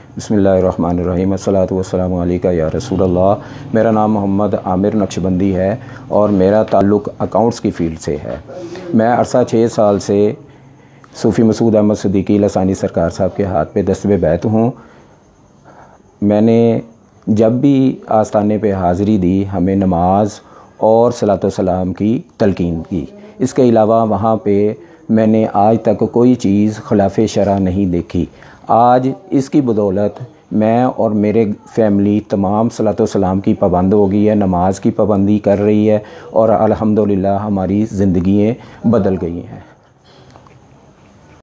بسم اللہ الرحمن الرحیم، الصلاۃ والسلام علیکہ یا رسول اللہ۔ میرا نام محمد عامر نقشبندی ہے اور میرا تعلق اکاؤنٹس کی فیلڈ سے ہے۔ میں عرصہ 6 سال سے صوفی مسعود احمد صدیقی لسانی سرکار صاحب کے ہاتھ پہ دستِ بیعت ہوں۔ میں نے جب بھی آستانے پہ حاضری دی ہمیں نماز اور صلاۃ و سلام کی تلقین کی۔ اس کے علاوہ وہاں پہ میں نے آج تک کوئی چیز خلاف شرع نہیں دیکھی۔ آج اس کی بدولت میں اور میرے فیملی تمام صلاۃ و سلام کی پابند ہو گئی ہے، نماز کی پابندی کر رہی ہے اور الحمدللہ ہماری زندگیاں بدل گئی ہیں۔